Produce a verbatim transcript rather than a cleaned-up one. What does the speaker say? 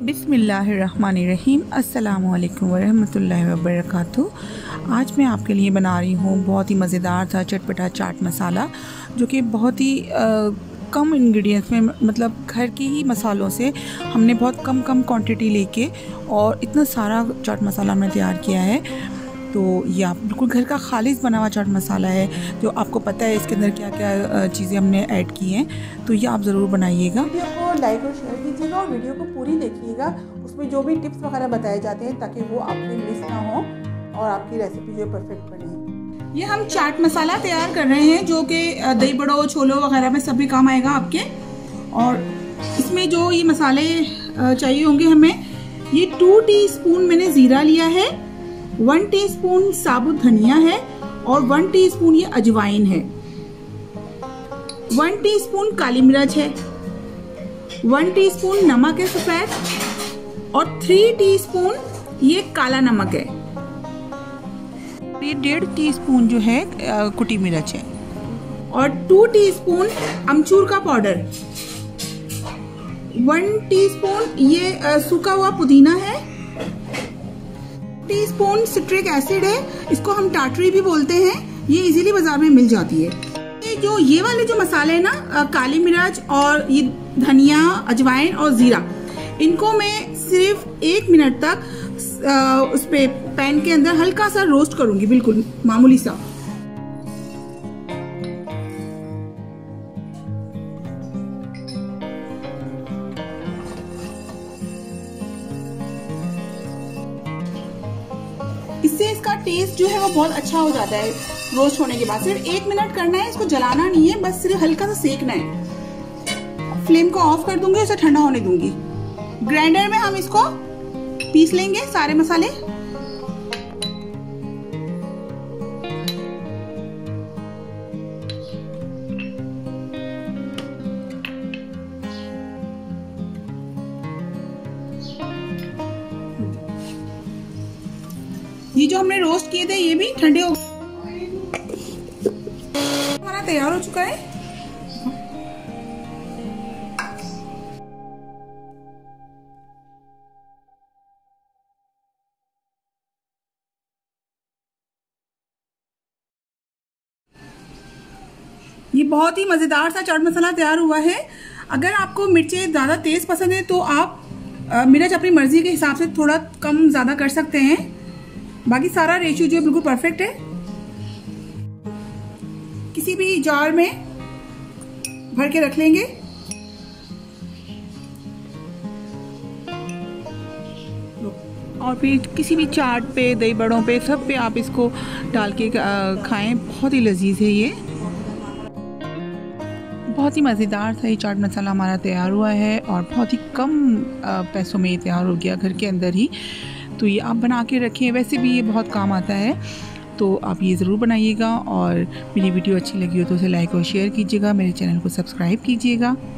बिस्मिल्लाहिर्रहमानिर्रहीम। अस्सलामु अलैकुम वरहमतुल्लाहि वबरकातुहू। आज मैं आपके लिए बना रही हूँ बहुत ही मज़ेदार सा चटपटा चाट मसाला, जो कि बहुत ही आ, कम इंग्रेडिएंट्स में, मतलब घर के ही मसालों से हमने बहुत कम कम क्वांटिटी लेके और इतना सारा चाट मसाला हमने तैयार किया है। तो ये आप बिल्कुल घर का खालिस बना हुआ चाट मसाला है, जो आपको पता है इसके अंदर क्या क्या चीज़ें हमने ऐड की हैं। तो ये आप ज़रूर बनाइएगा। वीडियो को लाइक और शेयर कीजिएगा और वीडियो को पूरी देखिएगा, उसमें जो भी टिप्स वगैरह बताए जाते हैं ताकि वो आपके मिस ना हो और आपकी रेसिपी जो परफेक्ट बने। ये हम चाट मसाला तैयार कर रहे हैं, जो कि दही बड़ों छोलों वगैरह में सभी काम आएगा आपके। और इसमें जो ये मसाले चाहिए होंगे हमें, ये टू टीस्पून मैंने ज़ीरा लिया है, वन टीस्पून साबुत धनिया है और वन टीस्पून ये अजवाइन है, वन टीस्पून काली मिर्च है, वन टीस्पून नमक है सफेद और थ्री टीस्पून ये काला नमक है। ये डेढ़ टीस्पून जो है कुटी मिर्च है और टू टीस्पून अमचूर का पाउडर, वन टीस्पून ये सूखा हुआ पुदीना है, टीस्पून सिट्रिक एसिड है, इसको हम टाटरी भी बोलते हैं, ये इजीली बाजार में मिल जाती है। ये जो ये वाले जो मसाले हैं ना, काली मिर्च और ये धनिया, अजवाइन और जीरा, इनको मैं सिर्फ एक मिनट तक उस पे पैन के अंदर हल्का सा रोस्ट करूंगी, बिल्कुल मामूली सा। इससे इसका टेस्ट जो है वो बहुत अच्छा हो जाता है रोस्ट होने के बाद। सिर्फ एक मिनट करना है, इसको जलाना नहीं है, बस सिर्फ हल्का सा सेकना है। फ्लेम को ऑफ कर दूंगी, इसे ठंडा होने दूंगी। ग्राइंडर में हम इसको पीस लेंगे सारे मसाले। ये जो हमने रोस्ट किए थे ये भी ठंडे हो गए। हमारा तैयार हो चुका है। ये बहुत ही मजेदार सा चाट मसाला तैयार हुआ है। अगर आपको मिर्चें ज्यादा तेज पसंद है तो आप मिर्च अपनी मर्जी के हिसाब से थोड़ा कम ज्यादा कर सकते हैं। बाकी सारा रेशियो जो है बिल्कुल परफेक्ट है। किसी भी जार में भर के रख लेंगे। और फिर किसी भी चाट पे, दही बड़ों पे, सब पे आप इसको डाल के खाएं। बहुत ही लजीज है ये। बहुत ही मज़ेदार सा ये चाट मसाला हमारा तैयार हुआ है और बहुत ही कम पैसों में ये तैयार हो गया घर के अंदर ही। तो ये आप बना के रखें, वैसे भी ये बहुत काम आता है। तो आप ये ज़रूर बनाइएगा और मेरी वीडियो अच्छी लगी हो तो उसे लाइक और शेयर कीजिएगा, मेरे चैनल को सब्सक्राइब कीजिएगा।